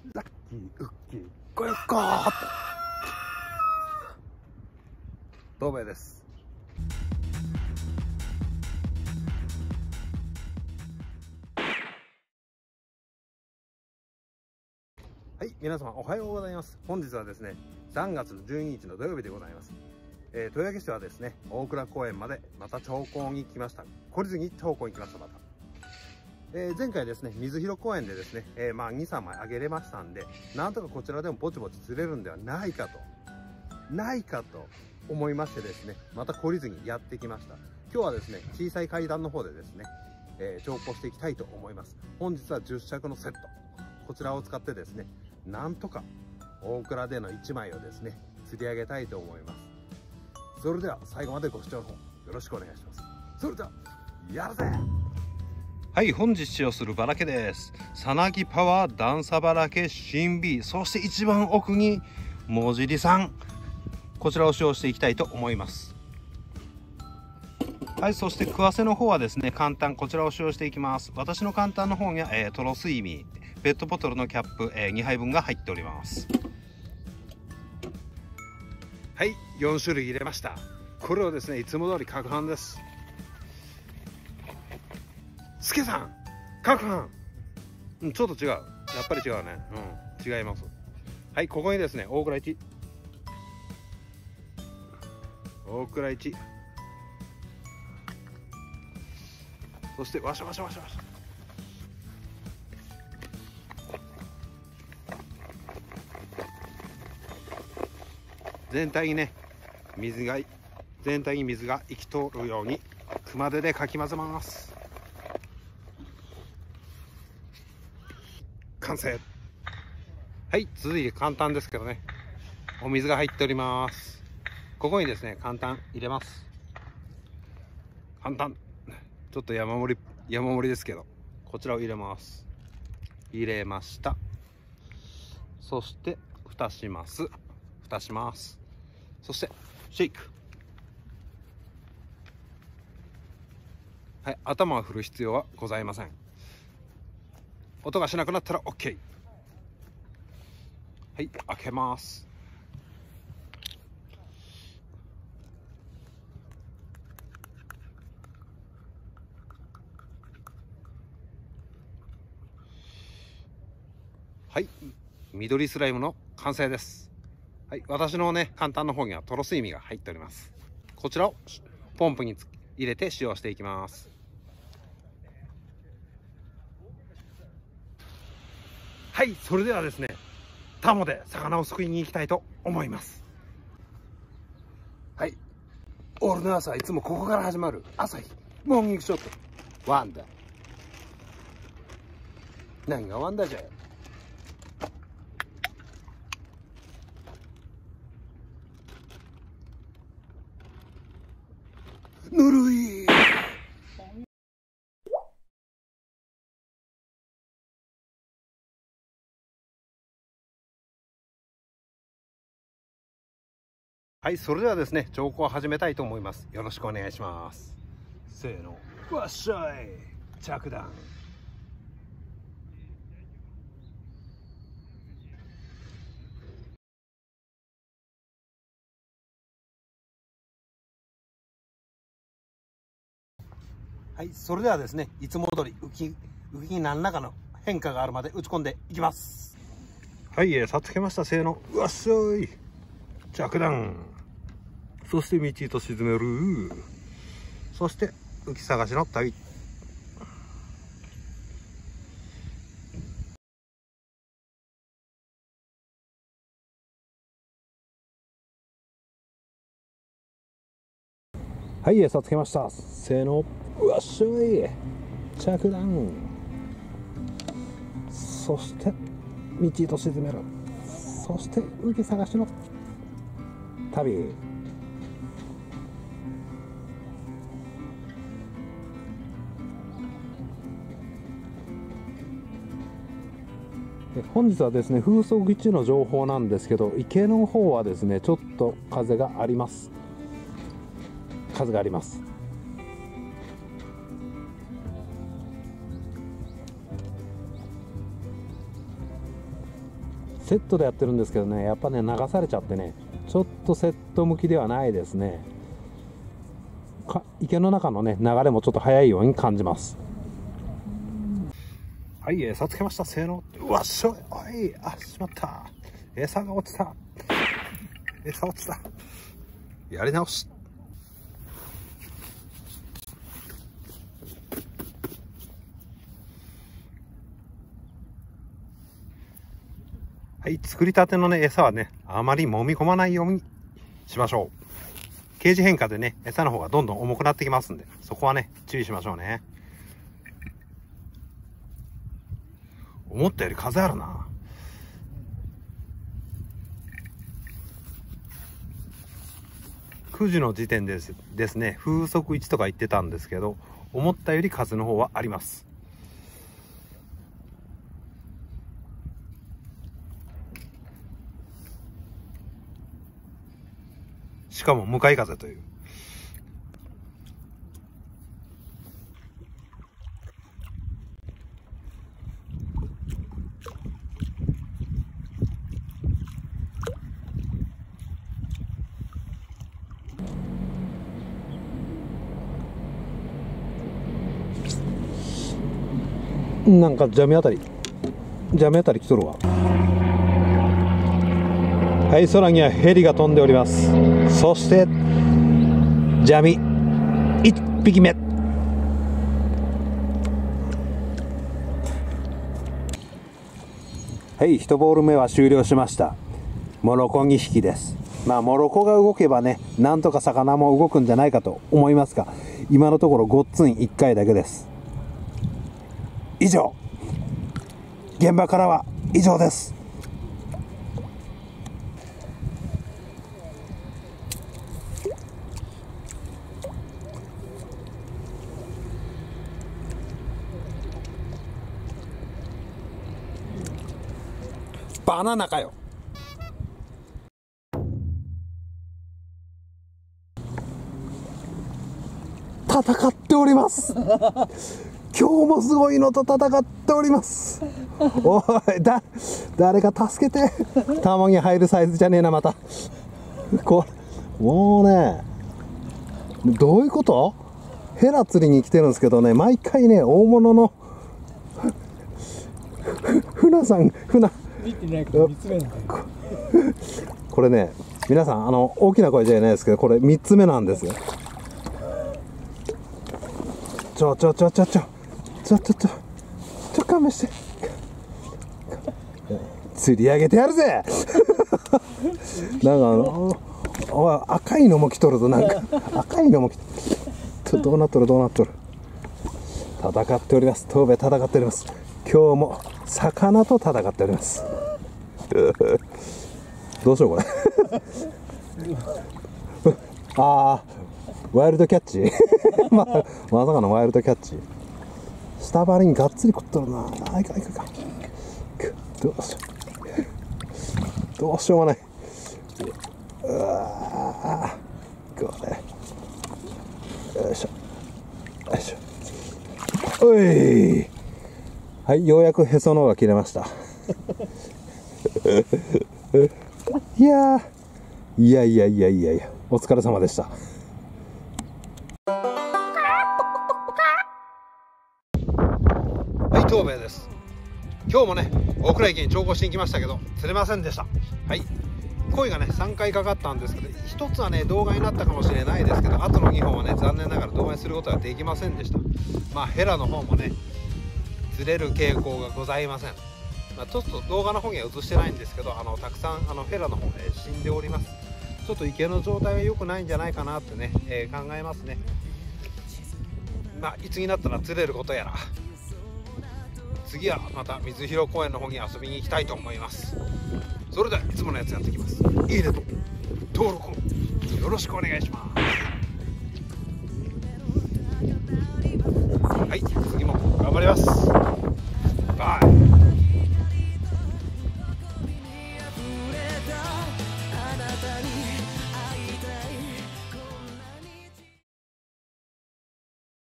ラッキーウッキーごよっこー東兵衛です。はい、皆様おはようございます。本日はですね、3月12日の土曜日でございます。豊明市はですね、大倉公園までまた長考に来ました。懲りずに長考に来ました。また、前回ですね、水広公園でですね、2、3枚あげれましたんで、なんとかこちらでもぼちぼち釣れるんではないかと思いましてですね、また懲りずにやってきました。今日はですね、小さい階段の方でですね、長考していきたいと思います。本日は10尺のセット、こちらを使ってですね、なんとか大倉での1枚をですね、釣り上げたいと思います。それでは最後までご視聴の方よろしくお願いします。それではやるぜ。はい、本日使用するバラケです。さなぎパワー段差バラケ新 B、 そして一番奥にもじりさん、こちらを使用していきたいと思います。はい、そしてクワセの方はですね、簡単、こちらを使用していきます。私の簡単の方には、トロスイミーペットボトルのキャップ、2杯分が入っております。はい、4種類入れました。これをですね、いつも通り攪拌です。スケさん攪拌、ちょっと違う、やっぱり違うね、違います。はい、ここにですね、大倉1、大倉1、そしてワシャワシャワシャワシャ、全体に水が行き通るように熊手でかき混ぜます。完成。はい、続いて簡単ですけどね、お水が入っております。ここにですね、簡単入れます。簡単ちょっと山盛りですけど、こちらを入れます。入れました。そして蓋します。そしてシェイク。はい、頭を振る必要はございません。音がしなくなったら OK。 はい、開けます。はい、緑スライムの完成です。はい、私のね、簡単の方にはトロスイミが入っております。こちらをポンプに入れて使用していきます。はい、それではですね、タモで魚をすくいに行きたいと思います。はい、俺の朝はいつもここから始まる。朝日モーニングショットワンダー。何がワンダーじゃよ。ぬるい。はい、それではですね、長考を始めたいと思います。よろしくお願いします。せーの、わっしゃい、着弾。はい、それではですね、いつも通り浮きに何らかの変化があるまで打ち込んでいきます。はい、さっつけました。せーの、うわっしょい、着弾。そして道へと沈める。そして浮き探しの旅。はい、さっつけました。せーの、うわっしょい、着弾。そして道へと沈める。そして浮き探しの旅。本日はですね、風速1の情報なんですけど、池の方はですね、ちょっと風があります。 セットでやってるんですけどね、やっぱね流されちゃってね、ちょっとセット向きではないですね。池の中のね流れもちょっと速いように感じます。はい、餌つけました。せーの。うわっしょい。おい、あ、しまった。餌が落ちた。餌落ちた。やり直し。はい、作りたてのね餌はねあまり揉み込まないようにしましょう。ケージ変化でね餌の方がどんどん重くなってきますんで、そこはね注意しましょうね。思ったより風あるな。9時の時点ですね、風速1とか言ってたんですけど、思ったより風の方はあります。しかも向かい風という。なんかジャミあたり来とるわ。はい、空にはヘリが飛んでおります。そしてジャミ1匹目。はい、1ボール目は終了しました。モロコ2匹です。まあモロコが動けばねなんとか魚も動くんじゃないかと思いますが、今のところごっつん1回だけです。以上、現場からは以上です。バナナかよ。戦っております今日もすごいのと戦っております。おい、誰か助けて。玉に入るサイズじゃねえな、また。これ、もうね、どういうこと？ヘラ釣りに来てるんですけどね、毎回ね、大物の、船さん、これね、皆さん、大きな声じゃないですけど、これ3つ目なんですよ。勘弁して。釣り上げてやるぜなんかおい、赤いのも来とるぞ。なんか赤いのも来とる。どうなっとる戦っております。東兵衛戦っております。今日も魚と戦っておりますどうしようこれああ、ワイルドキャッチまさかのワイルドキャッチ。下張りにがっつり食っとるな。あいかどうしようもない。うわこれよいしょおい。はい、ようやくへその緒が切れましたいやお疲れ様でした。はい、東兵衛です。今日もね大倉駅に調校してきましたけど釣れませんでした。はい、鯉がね3回かかったんですけど、1つはね動画になったかもしれないですけど、あとの2本はね残念ながら動画にすることができませんでした。まあヘラの方もね釣れる傾向がございません。まあ、ちょっと動画の方には映してないんですけど、たくさんヘラの方で死んでおります。ちょっと池の状態が良くないんじゃないかなってね、考えますね。まあいつになったら釣れることやら、次はまた水広公園の方に遊びに行きたいと思います。それではいつものやつやっていきます。いいねと登録をよろしくお願いします。